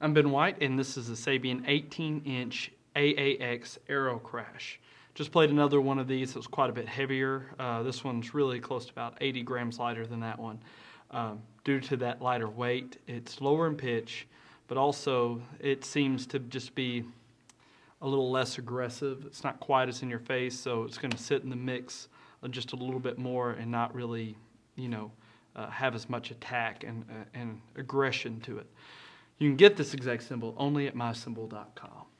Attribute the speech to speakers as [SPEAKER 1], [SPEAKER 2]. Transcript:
[SPEAKER 1] I'm Ben White, and this is a Sabian 18-inch AAX Aero Crash. Just played another one of these that was quite a bit heavier. This one's really close to about 80 grams lighter than that one. Due to that lighter weight, it's lower in pitch, but also it seems to just be a little less aggressive. It's not quite as in your face, so it's going to sit in the mix just a little bit more and not really, have as much attack and aggression to it. You can get this exact cymbal only at mycymbal.com.